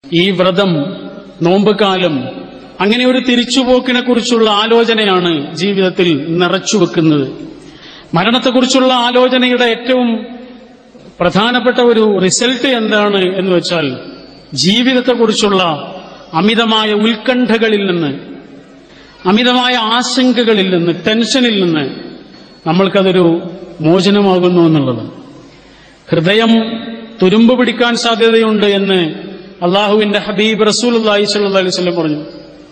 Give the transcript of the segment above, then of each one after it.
ഈ വ്രതം, നോമ്പുകാലം, അങ്ങനെ ഒരു തിരിച്ചുപോക്കിനെ കുറിച്ചുള്ള ആലോചനയാണ് ജീവിതത്തിൽ നിറച്ചുവെക്കുന്നത്. മരണത്തെക്കുറിച്ചുള്ള ആലോചനയുടെ ഏറ്റവും പ്രധാനപ്പെട്ട ഒരു റിസൾട്ട് എന്താണ് എന്ന് വെച്ചാൽ, ജീവിതത്തെക്കുറിച്ചുള്ള അമിതമായ ഉത്കണ്ഠകളിൽ നിന്ന്, അമിതമായ ആശങ്കകളിൽ നിന്ന്, ടെൻഷനിൽ നിന്ന് നമ്മൾക്കതൊരു മോചനമാകുന്നു എന്നുള്ളത്. ഹൃദയം തുരുമ്പ് പിടിക്കാൻ സാധ്യതയുണ്ട് എന്ന് അള്ളാഹുവിന്റെ ഹബീബ് റസൂലുള്ളാഹി സ്വല്ലല്ലാഹു അലൈഹി വസല്ലം പറഞ്ഞു.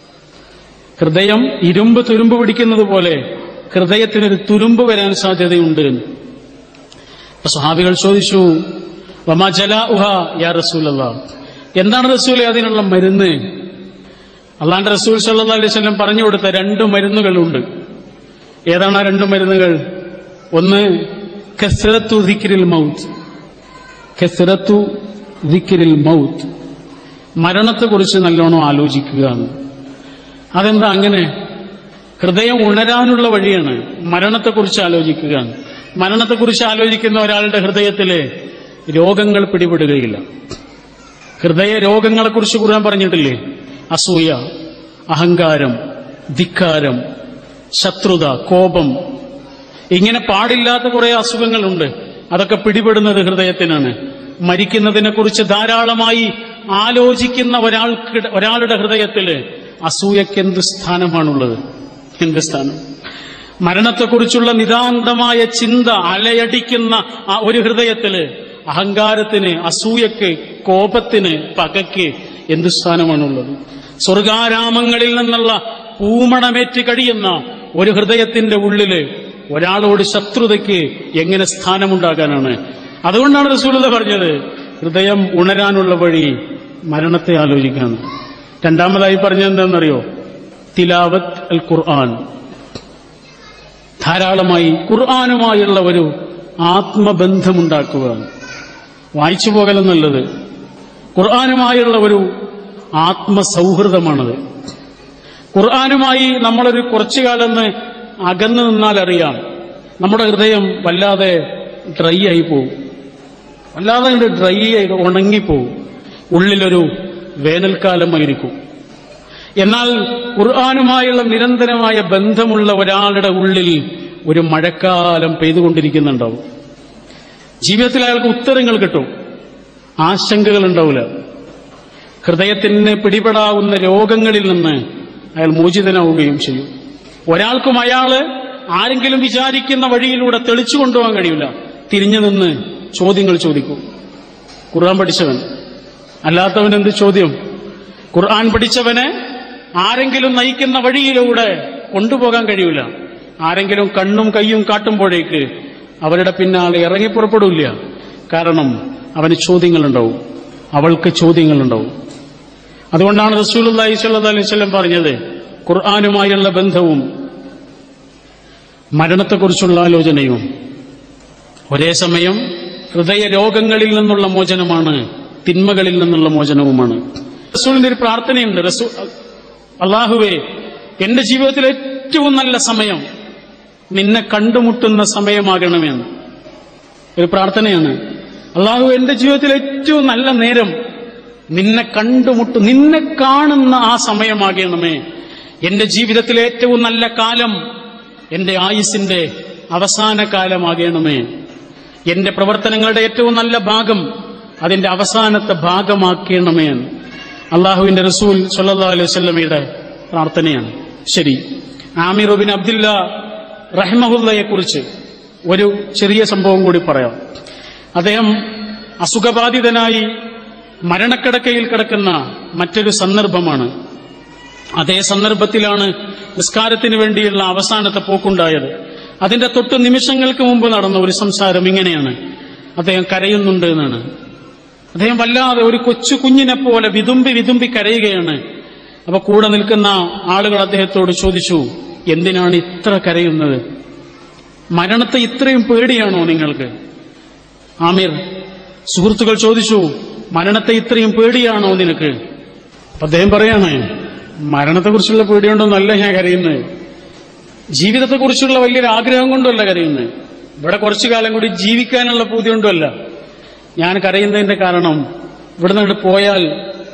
ഹൃദയം ഇരുമ്പ് തുരുമ്പ് പിടിക്കുന്നത് പോലെ ഹൃദയത്തിനൊരു തുരുമ്പ് വരാൻ സാധ്യതയുണ്ട് എന്ന്. സ്വഹാബികൾ ചോദിച്ചു, വമാ ജലാഉഹാ യാ റസൂലല്ലാഹ്, എന്താണ് റസൂലേ അതിനുള്ള മരുന്ന്? അള്ളാന്റെ റസൂൽ സ്വല്ലല്ലാഹു അലൈഹി വസല്ലം പറഞ്ഞു കൊടുത്ത 2 മരുന്നുകളുണ്ട്. ഏതാണ് ആ 2 മരുന്നുകൾ? ഒന്ന് കസ്റത്തു ദിക്രിൽ മൗത്ത്, കസ്റത്തു ദിക്രിൽ മൗത്ത്, മരണത്തെക്കുറിച്ച് നല്ലോണം ആലോചിക്കുക. അതെന്താ അങ്ങനെ? ഹൃദയം ഉണരാനുള്ള വഴിയാണ് മരണത്തെക്കുറിച്ച് ആലോചിക്കുക. മരണത്തെക്കുറിച്ച് ആലോചിക്കുന്ന ഒരാളുടെ ഹൃദയത്തിലെ രോഗങ്ങൾ പിടിപെടുകയില്ല. ഹൃദയ രോഗങ്ങളെക്കുറിച്ച് ഖുർആൻ പറഞ്ഞിട്ടില്ലേ? അസൂയ, അഹങ്കാരം, ധിക്കാരം, ശത്രുത, കോപം, ഇങ്ങനെ പാടില്ലാത്ത കുറെ അസുഖങ്ങളുണ്ട്. അതൊക്കെ പിടിപെടുന്നത് ഹൃദയത്തിനാണ്. മരിക്കുന്നതിനെ കുറിച്ച് ധാരാളമായി ആലോചിക്കുന്ന ഒരാളുടെ ഹൃദയത്തിൽ അസൂയക്ക് എന്ത് സ്ഥാനമാണുള്ളത്? എന്ത് സ്ഥാനം? മരണത്തെക്കുറിച്ചുള്ള നിതാന്തമായ ചിന്ത അലയടിക്കുന്ന ആ ഒരു ഹൃദയത്തില് അഹങ്കാരത്തിന്, അസൂയക്ക്, കോപത്തിന്, പകയ്ക്ക് എന്ത് സ്ഥാനമാണുള്ളത്? സ്വർഗാരാമങ്ങളിൽ നിന്നുള്ള പൂമണമേറ്റ് കഴിയുന്ന ഒരു ഹൃദയത്തിന്റെ ഉള്ളില് ഒരാളോട് ശത്രുതയ്ക്ക് എങ്ങനെ സ്ഥാനമുണ്ടാകാനാണ്? അതുകൊണ്ടാണ് റസൂലുള്ളാഹി പറഞ്ഞത്, ഹൃദയം ഉണരാനുള്ള വഴി മരണത്തെ ആലോചിക്കാണ്. രണ്ടാമതായി പറഞ്ഞത് എന്താണെന്നറിയോ? തിലാവത്ത് അൽ ഖുർആൻ, ധാരാളമായി ഖുർആനുമായുള്ള ഒരു ആത്മബന്ധമുണ്ടാക്കുക. വായിച്ചു പോകലെന്നുള്ളത് ഖുർആനുമായുള്ള ഒരു ആത്മസൗഹൃദമാണത്. ഖുർആനുമായി നമ്മളൊരു കുറച്ചു കാലം അകന്നു നിന്നാൽ അറിയാം, നമ്മുടെ ഹൃദയം വല്ലാതെ ഡ്രൈ ആയി പോവും, വല്ലാതെ ഡ്രൈ ആയി ഉണങ്ങിപ്പോവും, ഉള്ളിലൊരു വേനൽക്കാലമായിരിക്കും. എന്നാൽ ഖുർആനുമായുള്ള നിരന്തരമായ ബന്ധമുള്ള ഒരാളുടെ ഉള്ളിൽ ഒരു മഴക്കാലം പെയ്തുകൊണ്ടിരിക്കുന്നുണ്ടാവും. ജീവിതത്തിൽ അയാൾക്ക് ഉത്തരങ്ങൾ കിട്ടും, ആശങ്കകൾ ഉണ്ടാവില്ല. ഹൃദയത്തിന് പിടിപെടാവുന്ന രോഗങ്ങളിൽ നിന്ന് അയാൾ മോചിതനാവുകയും ചെയ്യും. ഒരാൾക്കും അയാള് ആരെങ്കിലും വിചാരിക്കുന്ന വഴിയിലൂടെ തെളിച്ചു കൊണ്ടുപോകാൻ കഴിയില്ല. തിരിഞ്ഞു നിന്ന് ചോദ്യങ്ങൾ ചോദിക്കും. ഖുർആൻ പഠിച്ചവൻ അല്ലാത്തവൻ എന്ത് ചോദ്യം? ഖുർആൻ പഠിച്ചവനെ ആരെങ്കിലും നയിക്കുന്ന വഴിയിലൂടെ കൊണ്ടുപോകാൻ കഴിയില്ല. ആരെങ്കിലും കണ്ണും കയ്യും കാട്ടുമ്പോഴേക്ക് അവരുടെ പിന്നാലെ ഇറങ്ങി പുറപ്പെടില്ല. കാരണം അവന് ചോദ്യങ്ങളുണ്ടാവും, അവൾക്ക് ചോദ്യങ്ങളുണ്ടാവും. അതുകൊണ്ടാണ് റസൂലുള്ളാഹി സ്വല്ലല്ലാഹു അലൈഹി വസല്ലം പറഞ്ഞത്, ഖുർആനുമായുള്ള ബന്ധവും മരണത്തെക്കുറിച്ചുള്ള ആലോചനയും ഒരേ സമയം ഹൃദയ രോഗങ്ങളിൽ നിന്നുള്ള മോചനമാണ്, തിന്മകളിൽ നിന്നുള്ള മോചനവുമാണ്. റസൂലിന്റെ ഒരു പ്രാർത്ഥനയുണ്ട്, അല്ലാഹുവേ, എന്റെ ജീവിതത്തിലെ ഏറ്റവും നല്ല സമയം നിന്നെ കണ്ടുമുട്ടുന്ന സമയമാകണമെന്ന് ഒരു പ്രാർത്ഥനയാണ്. അല്ലാഹു, എന്റെ ജീവിതത്തിലെ ഏറ്റവും നല്ല നേരം നിന്നെ കണ്ടുമുട്ടും, നിന്നെ കാണുന്ന ആ സമയമാകണമേ. എന്റെ ജീവിതത്തിലെ ഏറ്റവും നല്ല കാലം എന്റെ ആയുസ്സിന്റെ അവസാന കാലമാകണമേ. എന്റെ പ്രവർത്തനങ്ങളുടെ ഏറ്റവും നല്ല ഭാഗം അതിന്റെ അവസാനത്തെ ഭാഗമാക്കണമേ. അള്ളാഹുവിന്റെ റസൂൽ സ്വല്ലല്ലാഹു അലൈഹി വസല്ലമയുടെ പ്രാർത്ഥനയാണ്. ശരി, ആമിർ ഇബ്നു അബ്ദുല്ല റഹിമഹുല്ലയെ കുറിച്ച് ഒരു ചെറിയ സംഭവം കൂടി പറയാം. അദ്ദേഹം അസുഖബാധിതനായി മരണക്കിടക്കയിൽ കിടക്കുന്ന മറ്റൊരു സന്ദർഭമാണ്. അതേ സന്ദർഭത്തിലാണ് നിസ്കാരത്തിന് വേണ്ടിയുള്ള അവസാനത്തെ പോക്കുണ്ടായത്. അതിന്റെ തൊട്ട് നിമിഷങ്ങൾക്ക് മുമ്പ് നടന്ന ഒരു സംസാരം ഇങ്ങനെയാണ്: അദ്ദേഹം കരയുന്നുണ്ട് എന്നാണ്. അദ്ദേഹം വല്ലാതെ ഒരു കൊച്ചു കുഞ്ഞിനെ പോലെ വിതുമ്പി വിതുമ്പി കരയുകയാണ്. അപ്പൊ കൂടെ നിൽക്കുന്ന ആളുകൾ അദ്ദേഹത്തോട് ചോദിച്ചു, എന്തിനാണ് ഇത്ര കരയുന്നത്? മരണത്തെ ഇത്രയും പേടിയാണോ നിങ്ങൾക്ക്? ആമിർ, സുഹൃത്തുക്കൾ ചോദിച്ചു, മരണത്തെ ഇത്രയും പേടിയാണോ നിനക്ക്? അദ്ദേഹം പറയാണ്, മരണത്തെക്കുറിച്ചുള്ള പേടിയുണ്ടോന്നല്ല ഞാൻ കരയുന്നത്, ജീവിതത്തെക്കുറിച്ചുള്ള വലിയൊരു ആഗ്രഹം കൊണ്ടല്ല കരയുന്നത്, ഇവിടെ കുറച്ചു കാലം കൂടി ജീവിക്കാനുള്ള പൂതി കൊണ്ടല്ല ഞാൻ കരയുന്നതിന്റെ കാരണം, ഇവിടെ നിന്ന് പോയാൽ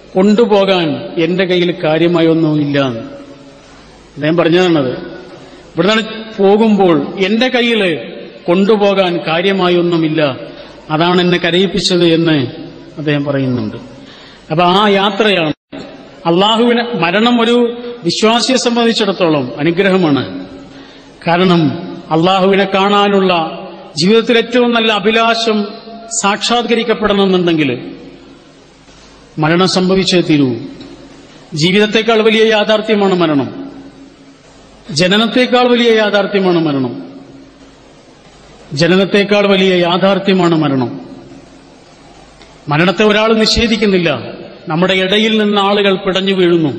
കൊണ്ടുപോകാൻ എന്റെ കയ്യിൽ കാര്യമായൊന്നുമില്ല. അദ്ദേഹം പറഞ്ഞതാണത്. ഇവിടുന്ന് പോകുമ്പോൾ എന്റെ കയ്യിൽ കൊണ്ടുപോകാൻ കാര്യമായൊന്നുമില്ല, അതാണ് എന്നെ കരയിപ്പിച്ചത് എന്ന് അദ്ദേഹം പറയുന്നുണ്ട്. അപ്പൊ ആ യാത്രയാണ് അള്ളാഹുവിനെ. മരണം ഒരു വിശ്വാസിയെ സംബന്ധിച്ചിടത്തോളം അനുഗ്രഹമാണ്. കാരണം അള്ളാഹുവിനെ കാണാനുള്ള ജീവിതത്തിൽ ഏറ്റവും നല്ല അഭിലാഷം സാക്ഷാത്കരിക്കപ്പെടണമെന്നുണ്ടെങ്കിൽ മരണം സംഭവിച്ചേ തീരൂ. ജീവിതത്തെക്കാൾ വലിയ യാഥാർത്ഥ്യമാണ് മരണം. ജനനത്തെക്കാൾ വലിയ യാഥാർത്ഥ്യമാണ് മരണം. ജനനത്തെക്കാൾ വലിയ യാഥാർത്ഥ്യമാണ് മരണം. മരണത്തെ ഒരാൾ നിഷേധിക്കുന്നില്ല. നമ്മുടെ ഇടയിൽ നിന്ന് ആളുകൾ പിടഞ്ഞു വീഴുന്നു.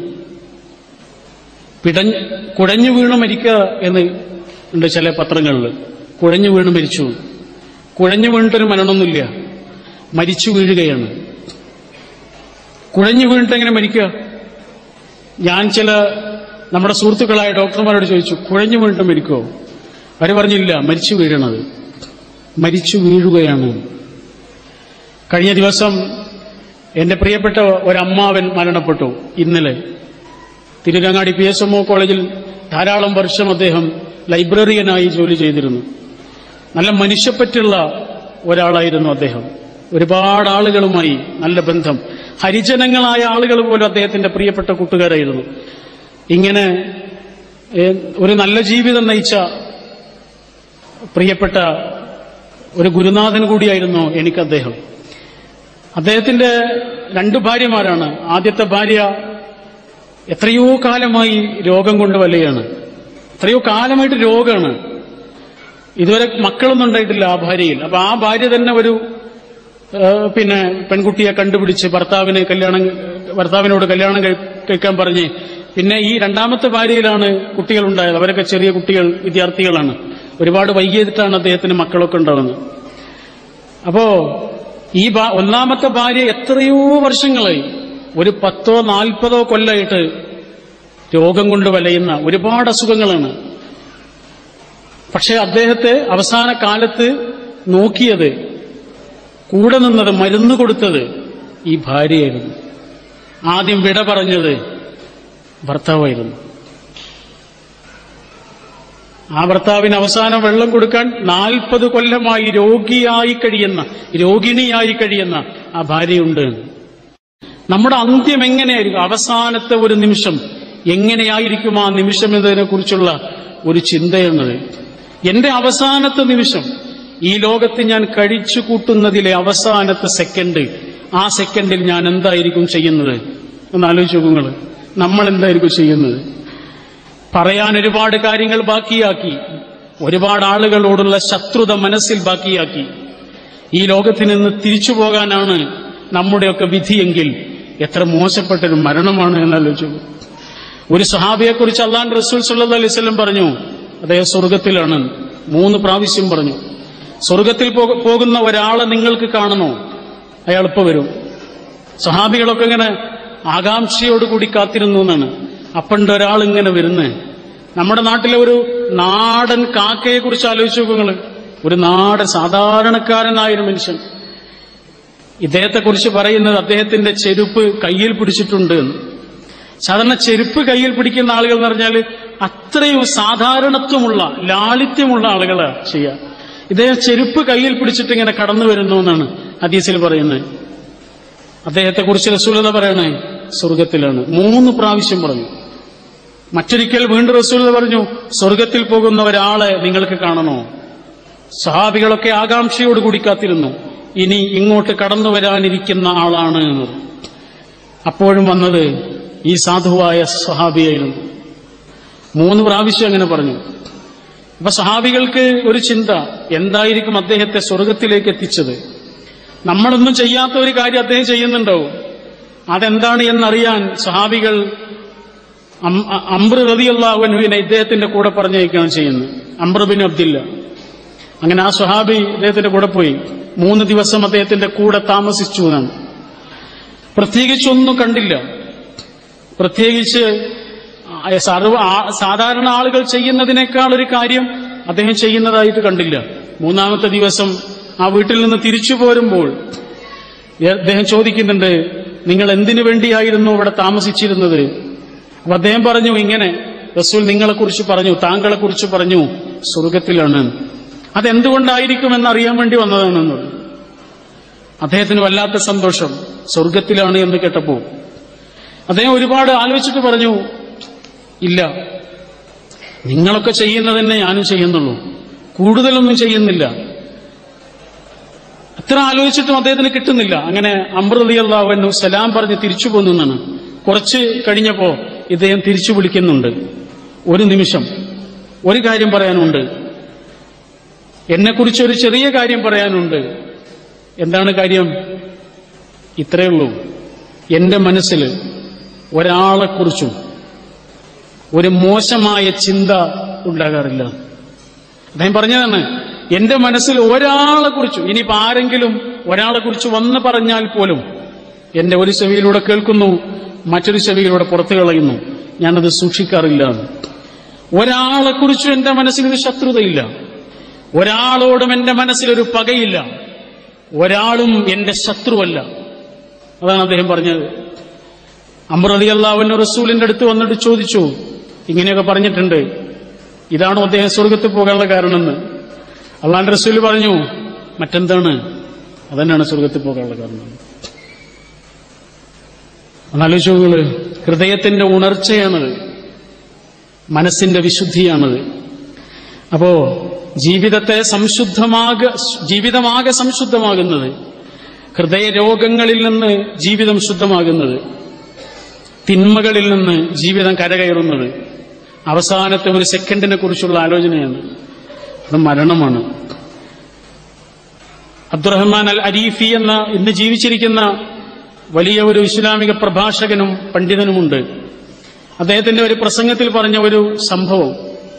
കുഴഞ്ഞു വീണു മരിക്കുക എന്ന് ഉണ്ട് ചില പത്രങ്ങളിൽ. കുഴഞ്ഞു വീണ് മരിച്ചു. കുഴഞ്ഞു വീണിട്ടൊരു മരണമൊന്നുമില്ല, മരിച്ചു വീഴുകയാണ്. കുഴഞ്ഞു വീണിട്ട് എങ്ങനെ മരിക്കുക? ഞാൻ ചില നമ്മുടെ സുഹൃത്തുക്കളായ ഡോക്ടർമാരോട് ചോദിച്ചു, കുഴഞ്ഞു വീണിട്ട് മരിക്കുമോ? അവർ പറഞ്ഞില്ല, മരിച്ചു വീഴണത്, മരിച്ചു വീഴുകയാണ്. കഴിഞ്ഞ ദിവസം എന്റെ പ്രിയപ്പെട്ട ഒരമ്മാവൻ മരണപ്പെട്ടു. ഇന്നലെ തിരുരങ്ങാടി PSMO കോളേജിൽ ധാരാളം വർഷം അദ്ദേഹം ലൈബ്രറിയനായി ജോലി ചെയ്തിരുന്നു. നല്ല മനുഷ്യപ്പറ്റുള്ള ഒരാളായിരുന്നു അദ്ദേഹം. ഒരുപാട് ആളുകളുമായി നല്ല ബന്ധം. ഹരിജനങ്ങളായ ആളുകൾ പോലും അദ്ദേഹത്തിന്റെ പ്രിയപ്പെട്ട കൂട്ടുകാരായിരുന്നു. ഇങ്ങനെ ഒരു നല്ല ജീവിതം നയിച്ച പ്രിയപ്പെട്ട ഒരു ഗുരുനാഥൻ കൂടിയായിരുന്നു എനിക്ക് അദ്ദേഹം. അദ്ദേഹത്തിന്റെ 2 ഭാര്യമാരാണ്. ആദ്യത്തെ ഭാര്യ എത്രയോ കാലമായി രോഗം കൊണ്ട് വലയാണ്. എത്രയോ കാലമായിട്ട് രോഗമാണ്. ഇതുവരെ മക്കളൊന്നും ഉണ്ടായിട്ടില്ല ആ ഭാര്യയിൽ. അപ്പൊ ആ ഭാര്യ തന്നെ ഒരു പെൺകുട്ടിയെ കണ്ടുപിടിച്ച് ഭർത്താവിനോട് കല്യാണം കഴിക്കാൻ പറഞ്ഞ് പിന്നെ ഈ 2ാമത്തെ ഭാര്യയിലാണ് കുട്ടികളുണ്ടായത്. അവരൊക്കെ ചെറിയ കുട്ടികൾ, വിദ്യാർത്ഥികളാണ്. ഒരുപാട് വൈകിയിട്ടാണ് അദ്ദേഹത്തിന് മക്കളൊക്കെ ഉണ്ടാവുന്നത്. അപ്പോ ഈ 1ാമത്തെ ഭാര്യ എത്രയോ വർഷങ്ങളായി, ഒരു 10ഓ 40ഓ കൊല്ലമായിട്ട് രോഗം കൊണ്ട് വലയുന്ന ഒരുപാട് അസുഖങ്ങളാണ്. പക്ഷെ അദ്ദേഹത്തെ അവസാന കാലത്ത് നോക്കിയത്, കൂടെ നിന്നത്, മരുന്ന് കൊടുത്തത് ഈ ഭാര്യയായിരുന്നു. ആദ്യം വിട പറഞ്ഞത് ഭർത്താവായിരുന്നു. ആ ഭർത്താവിന് അവസാനം വെള്ളം കൊടുക്കാൻ 40 കൊല്ലമായി രോഗിണിയായി കഴിയുന്ന ആ ഭാര്യയുണ്ട്. നമ്മുടെ അന്ത്യം എങ്ങനെയായിരിക്കും? അവസാനത്തെ ഒരു നിമിഷം എങ്ങനെയായിരിക്കും ആ നിമിഷം എന്നതിനെ കുറിച്ചുള്ള ഒരു ചിന്തയുള്ളത്. എന്റെ അവസാനത്തെ നിമിഷം, ഈ ലോകത്ത് ഞാൻ കഴിച്ചു കൂട്ടുന്നതിലെ അവസാനത്തെ സെക്കൻഡ്, ആ സെക്കൻഡിൽ ഞാൻ എന്തായിരിക്കും ചെയ്യുന്നത് എന്ന് ആലോചിച്ച് നോക്കുങ്ങൾ. നമ്മൾ എന്തായിരിക്കും ചെയ്യുന്നത്? പറയാൻ ഒരുപാട് കാര്യങ്ങൾ ബാക്കിയാക്കി, ഒരുപാട് ആളുകളോടുള്ള ശത്രുത മനസ്സിൽ ബാക്കിയാക്കി, ഈ ലോകത്തിൽ നിന്ന് തിരിച്ചു പോകാനാണ് നമ്മുടെയൊക്കെ വിധിയെങ്കിൽ എത്ര മോശപ്പെട്ടൊരു മരണമാണ് എന്നാലോചിച്ചു. ഒരു സഹാബിയെക്കുറിച്ച് അല്ലാഹുവിന്റെ റസൂൽ സല്ലല്ലാഹു അലൈഹി വസല്ലം പറഞ്ഞു, അദ്ദേഹം സ്വർഗത്തിലാണ്. 3 പ്രാവശ്യം പറഞ്ഞു, സ്വർഗത്തിൽ പോകുന്ന ഒരാളെ നിങ്ങൾക്ക് കാണണോ? അയാൾ ഇപ്പൊ വരും. സഹാബികളൊക്കെ ഇങ്ങനെ ആകാംക്ഷയോടുകൂടി കാത്തിരുന്നു എന്നാണ്. അപ്പണ്ട് ഒരാൾ ഇങ്ങനെ വരുന്നത്. നമ്മുടെ നാട്ടിലെ ഒരു നാടൻ കാക്കയെ കുറിച്ച് ആലോചിച്ചു നോക്കുങ്ങൾ. ഒരു സാധാരണക്കാരനായൊരു മനുഷ്യൻ. ഇദ്ദേഹത്തെക്കുറിച്ച് പറയുന്നത് അദ്ദേഹത്തിന്റെ ചെരുപ്പ് കയ്യിൽ പിടിച്ചിട്ടുണ്ട് എന്ന്. സാധാരണ ചെരുപ്പ് കയ്യിൽ പിടിക്കുന്ന ആളുകൾ എന്ന് പറഞ്ഞാൽ അത്രയും സാധാരണത്വമുള്ള, ലാളിത്യമുള്ള ആളുകളാണ് ചെയ്യുക. ഇദ്ദേഹം ചെരുപ്പ് കയ്യിൽ പിടിച്ചിട്ട് ഇങ്ങനെ കടന്നു വരുന്നു എന്നാണ് ഹദീസിൽ പറയുന്നത്. അദ്ദേഹത്തെക്കുറിച്ച് റസൂലുള്ളാഹി പറയണേ സ്വർഗത്തിലാണ്. 3 പ്രാവശ്യം പറഞ്ഞു. മറ്റൊരിക്കൽ വീണ്ടും റസൂലുള്ളാഹി പറഞ്ഞു, സ്വർഗത്തിൽ പോകുന്ന ഒരാളെ നിങ്ങൾക്ക് കാണണോ? സഹാബികളൊക്കെ ആകാംക്ഷയോടുകൂടി കാത്തിരുന്നു, ഇനി ഇങ്ങോട്ട് കടന്നു വരാനിരിക്കുന്ന ആളാണ് എന്ന്. അപ്പോഴും വന്നത് ഈ സാധുവായ സഹാബിയായിരുന്നു. 3 പ്രാവശ്യം അങ്ങനെ പറഞ്ഞു. അപ്പൊ സഹാബികൾക്ക് ഒരു ചിന്ത, എന്തായിരിക്കും അദ്ദേഹത്തെ സ്വർഗത്തിലേക്ക് എത്തിച്ചത്? നമ്മളൊന്നും ചെയ്യാത്ത ഒരു കാര്യം അദ്ദേഹം ചെയ്യുന്നുണ്ടാവും. അതെന്താണ് എന്നറിയാൻ സഹാബികൾ അംർ റളിയല്ലാഹു അൻഹുവിനെ ഇദ്ദേഹത്തിന്റെ കൂടെ പറഞ്ഞയക്കുകയാണ് ചെയ്യുന്നത്. Amr bin Abdillah. അങ്ങനെ ആ സ്വഹാബി അദ്ദേഹത്തിന്റെ കൂടെ പോയി 3 ദിവസം അദ്ദേഹത്തിന്റെ കൂടെ താമസിച്ചു എന്നാണ്. പ്രത്യേകിച്ചൊന്നും കണ്ടില്ല. പ്രത്യേകിച്ച് സാധാരണ ആളുകൾ ചെയ്യുന്നതിനേക്കാൾ ഒരു കാര്യം അദ്ദേഹം ചെയ്യുന്നതായിട്ട് കണ്ടില്ല. 3ാമത്തെ ദിവസം ആ വീട്ടിൽ നിന്ന് തിരിച്ചു പോരുമ്പോൾ അദ്ദേഹം ചോദിക്കുന്നുണ്ട്, നിങ്ങൾ എന്തിനു വേണ്ടിയായിരുന്നു ഇവിടെ താമസിച്ചിരുന്നത്? അപ്പൊ അദ്ദേഹം പറഞ്ഞു, ഇങ്ങനെ റസൂൽ നിങ്ങളെക്കുറിച്ച് പറഞ്ഞു, താങ്കളെക്കുറിച്ച് പറഞ്ഞു, സ്വർഗത്തിലാണ്. അതെന്തുകൊണ്ടായിരിക്കുമെന്ന് അറിയാൻ വേണ്ടി വന്നതാണെന്ന്. അദ്ദേഹത്തിന് വല്ലാത്ത സന്തോഷം, സ്വർഗത്തിലാണ് എന്ന് കേട്ടപ്പോ. അദ്ദേഹം ഒരുപാട് ആലോചിച്ചിട്ട് പറഞ്ഞു, ഇല്ല, നിങ്ങളൊക്കെ ചെയ്യുന്നതന്നെ ഞാനും ചെയ്യുന്നുള്ളൂ, കൂടുതലൊന്നും ചെയ്യുന്നില്ല. അത്ര ആലോചിച്ചിട്ടും അദ്ദേഹത്തിന് കിട്ടുന്നില്ല. അങ്ങനെ അംർ റളിയല്ലാഹു അൻഹു സലാം പറഞ്ഞ് തിരിച്ചു പോന്നാണ്. കുറച്ച് കഴിഞ്ഞപ്പോ ഇദ്ദേഹം തിരിച്ചു വിളിക്കുന്നുണ്ട്. ഒരു നിമിഷം, ഒരു കാര്യം പറയാനുണ്ട്, എന്നെക്കുറിച്ച് ഒരു ചെറിയ കാര്യം പറയാനുണ്ട്. എന്താണ് കാര്യം? ഇത്രയേ ഉള്ളൂ, എന്റെ മനസ്സിൽ ഒരാളെക്കുറിച്ചും ഒരു മോശമായ ചിന്ത ഉണ്ടാകാറില്ല. അദ്ദേഹം പറഞ്ഞതാണ്, എന്റെ മനസ്സിൽ ഒരാളെക്കുറിച്ചും, ഇനിയിപ്പോ ആരെങ്കിലും ഒരാളെക്കുറിച്ച് വന്ന് പറഞ്ഞാൽ പോലും എന്റെ ഒരു ചെവിയിലൂടെ കേൾക്കുന്നു, മറ്റൊരു ചെവിയിലൂടെ പുറത്തു കളയുന്നു, ഞാനത് സൂക്ഷിക്കാറില്ല. ഒരാളെക്കുറിച്ചും എന്റെ മനസ്സിലൊരു ശത്രുതയില്ല, ഒരാളോടും എന്റെ മനസ്സിലൊരു പകയില്ല, ഒരാളും എന്റെ ശത്രുവല്ല. അതാണ് അദ്ദേഹം പറഞ്ഞത്. അംർ റളിയല്ലാഹു അൻഹു റസൂലിന്റെ അടുത്ത് വന്നിട്ട് ചോദിച്ചു, ഇങ്ങനെയൊക്കെ പറഞ്ഞിട്ടുണ്ട്, ഇതാണോ അദ്ദേഹം സ്വർഗത്തിൽ പോകാനുള്ള കാരണമെന്ന്? അള്ളാഹുവിന്റെ റസൂൽ പറഞ്ഞു, മറ്റെന്താണ്, അതന്നെയാണ് സ്വർഗത്തിൽ പോകാനുള്ള കാരണം. അന്നാലോചിച്ചോളൂ, ഹൃദയത്തിന്റെ ഉണർച്ചയാണത്, മനസ്സിന്റെ വിശുദ്ധിയാണത്. അപ്പോ ജീവിതമാകെ സംശുദ്ധമാകുന്നത്, ഹൃദയരോഗങ്ങളിൽ നിന്ന് ജീവിതം ശുദ്ധമാകുന്നത്, തിന്മകളിൽ നിന്ന് ജീവിതം കരകയറുന്നത് അവസാനത്തെ ഒരു സെക്കൻഡിനെ കുറിച്ചുള്ള ആലോചനയാണ്. അത് മരണമാണ്. അബ്ദുറഹ്മാൻ അൽ അരീഫി എന്ന ഇന്ന് ജീവിച്ചിരിക്കുന്ന വലിയ ഒരു ഇസ്ലാമിക പ്രഭാഷകനും പണ്ഡിതനുമുണ്ട്. അദ്ദേഹത്തിന്റെ ഒരു പ്രസംഗത്തിൽ പറഞ്ഞ ഒരു സംഭവം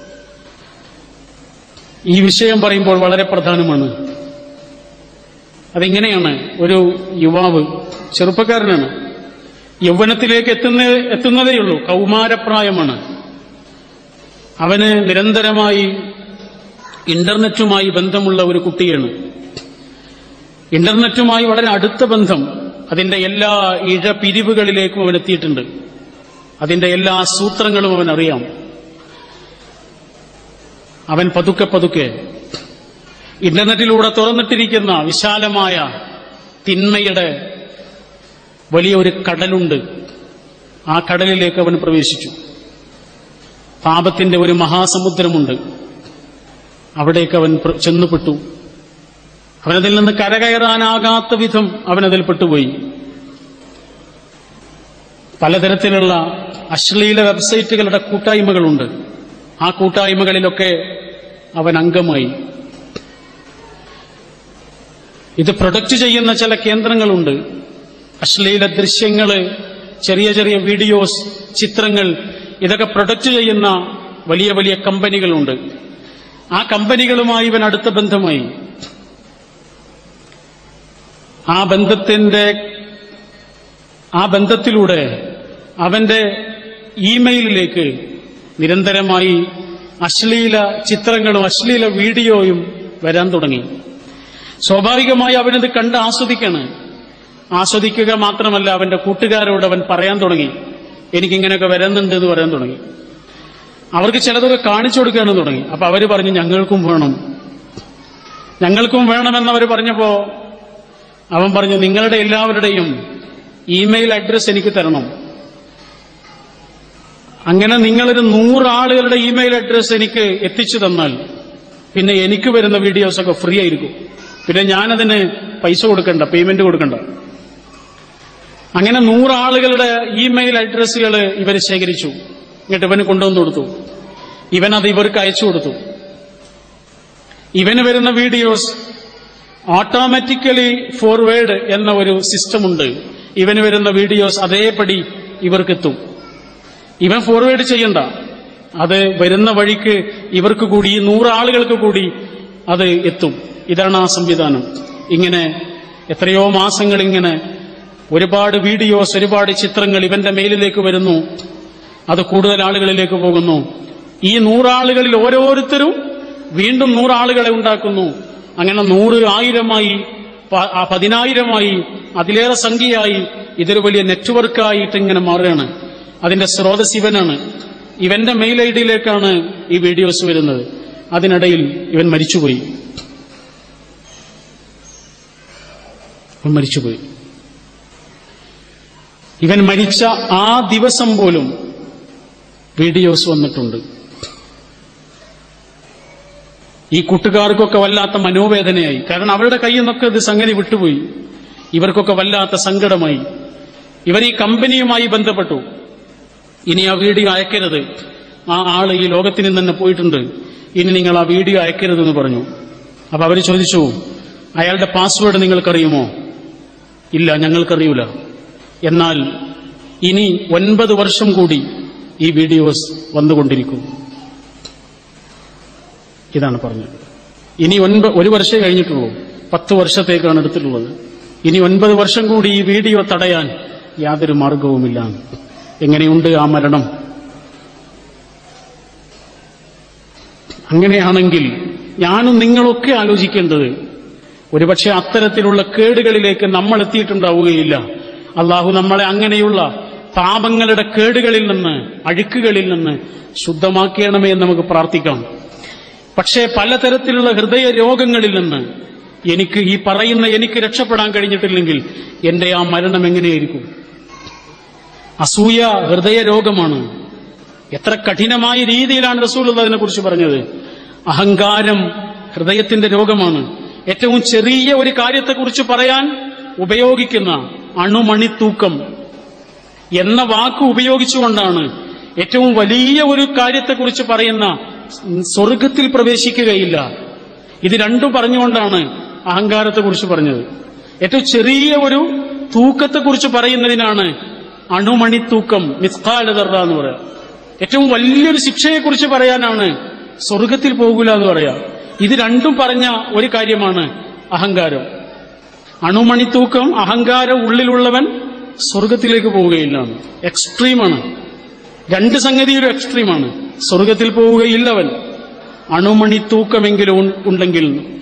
ഈ വിഷയം പറയുമ്പോൾ വളരെ പ്രധാനമാണ്. അതിങ്ങനെയാണ്, ഒരു യുവാവ്, ചെറുപ്പക്കാരനാണ്, യൗവനത്തിലേക്ക് എത്തുന്നതേയുള്ളൂ, കൗമാരപ്രായമാണ്. അവന് നിരന്തരമായി ഇന്റർനെറ്റുമായി ബന്ധമുള്ള ഒരു കുട്ടിയാണ്. ഇന്റർനെറ്റുമായി വളരെ അടുത്ത ബന്ധം, അതിന്റെ എല്ലാ ഇഴപിരിവുകളിലേക്കും അവൻ എത്തിയിട്ടുണ്ട്, അതിന്റെ എല്ലാ സൂത്രങ്ങളും അവൻ അറിയാം. അവൻ പതുക്കെ പതുക്കെ ഇന്റർനെറ്റിലൂടെ തുറന്നിട്ടിരിക്കുന്ന വിശാലമായ തിന്മയുടെ വലിയ ഒരു കടലുണ്ട്, ആ കടലിലേക്ക് അവൻ പ്രവേശിച്ചു. പാപത്തിന്റെ ഒരു മഹാസമുദ്രമുണ്ട്, അവിടേക്ക് അവൻ ചെന്നുപെട്ടു. അവനതിൽ നിന്ന് കരകയറാനാകാത്ത വിധം അവനതിൽ പെട്ടുപോയി. പലതരത്തിലുള്ള അശ്ലീല വെബ്സൈറ്റുകളുടെ കൂട്ടായ്മകളുണ്ട്, ആ കൂട്ടായ്മകളിലൊക്കെ അവൻ അംഗമായി. ഇത് പ്രൊഡക്റ്റ് ചെയ്യുന്ന ചില കേന്ദ്രങ്ങളുണ്ട്, അശ്ലീല ദൃശ്യങ്ങള്, ചെറിയ ചെറിയ വീഡിയോസ്, ചിത്രങ്ങൾ, ഇതൊക്കെ പ്രൊഡക്റ്റ് ചെയ്യുന്ന വലിയ വലിയ കമ്പനികളുണ്ട്. ആ കമ്പനികളുമായി ഇവൻ അടുത്ത ബന്ധമായി. ആ ബന്ധത്തിലൂടെ അവന്റെ ഇമെയിലിലേക്ക് നിരന്തരമായി അശ്ലീല ചിത്രങ്ങളും അശ്ലീല വീഡിയോയും വരാൻ തുടങ്ങി. സ്വാഭാവികമായി അവനത് കണ്ട് ആസ്വദിക്കുക മാത്രമല്ല, അവന്റെ കൂട്ടുകാരോട് അവൻ പറയാൻ തുടങ്ങി, എനിക്കിങ്ങനെയൊക്കെ വരുന്നുണ്ട് എന്ന് പറയാൻ തുടങ്ങി. അവർക്ക് ചിലതൊക്കെ കാണിച്ചു കൊടുക്കാനും തുടങ്ങി. അപ്പൊ അവര് പറഞ്ഞു, ഞങ്ങൾക്കും വേണമെന്നവർ പറഞ്ഞപ്പോ അവൻ പറഞ്ഞു, നിങ്ങളുടെ എല്ലാവരുടെയും ഇമെയിൽ അഡ്രസ് എനിക്ക് തരണം. അങ്ങനെ നിങ്ങളൊരു 100 ആളുകളുടെ ഇമെയിൽ അഡ്രസ് എനിക്ക് എത്തിച്ചു തന്നാൽ പിന്നെ എനിക്ക് വരുന്ന വീഡിയോസൊക്കെ ഫ്രീ ആയിരിക്കും, പിന്നെ ഞാനതിന് പൈസ കൊടുക്കണ്ട, പേയ്മെന്റ് കൊടുക്കണ്ട. അങ്ങനെ 100 ആളുകളുടെ ഇമെയിൽ അഡ്രസ്സുകൾ ഇവർ ശേഖരിച്ചു. എന്നിട്ട് ഇവന് കൊണ്ടുവന്നു കൊടുത്തു. ഇവനത് ഇവർക്ക് അയച്ചു കൊടുത്തു. ഇവന് വരുന്ന വീഡിയോസ് ഓട്ടോമാറ്റിക്കലി ഫോർവേഡ് എന്ന ഒരു സിസ്റ്റമുണ്ട്. ഇവന് വരുന്ന വീഡിയോസ് അതേപടി ഇവർക്കെത്തും. ഇവൻ ഫോർവേഡ് ചെയ്യണ്ട, അത് വരുന്ന വഴിക്ക് ഇവർക്ക് കൂടി, ഈ 100 ആളുകൾക്ക് കൂടി അത് എത്തും. ഇതാണ് ആ സംവിധാനം. ഇങ്ങനെ എത്രയോ മാസങ്ങൾ ഇങ്ങനെ ഒരുപാട് വീഡിയോസ്, ഒരുപാട് ചിത്രങ്ങൾ ഇവന്റെ മെയിലിലേക്ക് വരുന്നു. അത് കൂടുതൽ ആളുകളിലേക്ക് പോകുന്നു. ഈ 100 ആളുകളിൽ ഓരോരുത്തരും വീണ്ടും 100 ആളുകളെ ഉണ്ടാക്കുന്നു. അങ്ങനെ 100,000-ആയി 10,000-ആയി, അതിലേറെ സംഖ്യയായി. ഇതൊരു വലിയ നെറ്റ്വർക്കായിട്ട് ഇങ്ങനെ മാറുകയാണ്. അതിന്റെ സ്രോതസ് ഇവനാണ്. ഇവന്റെ മെയിൽ ഐഡിയിലേക്കാണ് ഈ വീഡിയോസ് വരുന്നത്. അതിനിടയിൽ ഇവൻ മരിച്ചുപോയി. ഇവൻ മരിച്ച ആ ദിവസം പോലും വീഡിയോസ് വന്നിട്ടുണ്ട്. ഈ കൂട്ടുകാർക്കൊക്കെ വല്ലാത്ത മനോവേദനയായി. കാരണം അവരുടെ കയ്യിൽ നിന്നൊക്കെ ഇത് സംഗതി വിട്ടുപോയി. ഇവർക്കൊക്കെ വല്ലാത്ത സങ്കടമായി. ഇവർ ഈ കമ്പനിയുമായി ബന്ധപ്പെട്ടു. ഇനി ആ വീഡിയോ അയക്കരുത്, ആ ആള് ഈ ലോകത്തിൽ നിന്ന് തന്നെ പോയിട്ടുണ്ട്, ഇനി നിങ്ങൾ ആ വീഡിയോ അയക്കരുതെന്ന് പറഞ്ഞു. അപ്പൊ അവർ ചോദിച്ചു, അയാളുടെ പാസ്വേഡ് നിങ്ങൾക്കറിയുമോ? ഇല്ല, ഞങ്ങൾക്കറിയൂല. എന്നാൽ ഇനി 9 വർഷം കൂടി ഈ വീഡിയോസ് വന്നുകൊണ്ടിരിക്കും. ഇതാണ് പറഞ്ഞത്. ഇനി 1 വർഷമേ കഴിഞ്ഞിട്ടുള്ളൂ, 10 വർഷത്തേക്കാണ് എടുത്തിട്ടുള്ളത്. ഇനി 9 വർഷം കൂടി ഈ വീഡിയോ തടയാൻ യാതൊരു മാർഗവുമില്ല. എങ്ങനെയുണ്ട് ആ മരണം? അങ്ങനെയാണെങ്കിൽ ഞാനും നിങ്ങളൊക്കെ ആലോചിക്കേണ്ടത്, ഒരുപക്ഷെ അത്തരത്തിലുള്ള കേടുകളിലേക്ക് നമ്മൾ എത്തിയിട്ടുണ്ടാവുകയില്ല. അള്ളാഹു നമ്മളെ അങ്ങനെയുള്ള പാപങ്ങളുടെ കേടുകളിൽ നിന്ന്, അഴുക്കുകളിൽ നിന്ന് ശുദ്ധമാക്കണമേ എന്ന് നമുക്ക് പ്രാർത്ഥിക്കാം. പക്ഷേ പലതരത്തിലുള്ള ഹൃദയ രോഗങ്ങളിൽ നിന്ന് എനിക്ക് രക്ഷപ്പെടാൻ കഴിഞ്ഞിട്ടില്ലെങ്കിൽ എന്റെ ആ മരണം എങ്ങനെയായിരിക്കും? അസൂയ ഹൃദയ രോഗമാണ്. എത്ര കഠിനമായ രീതിയിലാണ് റസൂലുള്ളാഹി അതിനെ കുറിച്ച് പറഞ്ഞത്. അഹങ്കാരം ഹൃദയത്തിന്റെ രോഗമാണ്. ഏറ്റവും ചെറിയ ഒരു കാര്യത്തെക്കുറിച്ച് പറയാൻ ഉപയോഗിക്കുന്ന അണുമണിത്തൂക്കം എന്ന വാക്ക് ഉപയോഗിച്ചുകൊണ്ടാണ് ഏറ്റവും വലിയ ഒരു കാര്യത്തെക്കുറിച്ച് പറയുന്ന സ്വർഗത്തിൽ പ്രവേശിക്കുകയില്ല. ഇത് രണ്ടും പറഞ്ഞുകൊണ്ടാണ് അഹങ്കാരത്തെക്കുറിച്ച് പറഞ്ഞത്. ഏറ്റവും ചെറിയ ഒരു തൂക്കത്തെക്കുറിച്ച് പറയുന്നതിനാണ് അണുമണിത്തൂക്കം, മിസ്ഖാല ദർറ എന്ന് പറയാം. ഏറ്റവും വലിയൊരു ശിക്ഷയെക്കുറിച്ച് പറയാനാണ് സ്വർഗത്തിൽ പോകൂല എന്ന് പറയാം. ഇത് രണ്ടും പറഞ്ഞ ഒരു കാര്യമാണ് അഹങ്കാരം. അണുമണിത്തൂക്കം, അഹങ്കാരം ഉള്ളിലുള്ളവൻ സ്വർഗത്തിലേക്ക് പോവുകയില്ല. എക്സ്ട്രീമാണ്. രണ്ട് സംഗതി ഒരു എക്സ്ട്രീമാണ്. സ്വർഗത്തിൽ പോവുകയില്ലവൻ. അണുമണിത്തൂക്കമെങ്കിലും ഉണ്ടെങ്കിൽ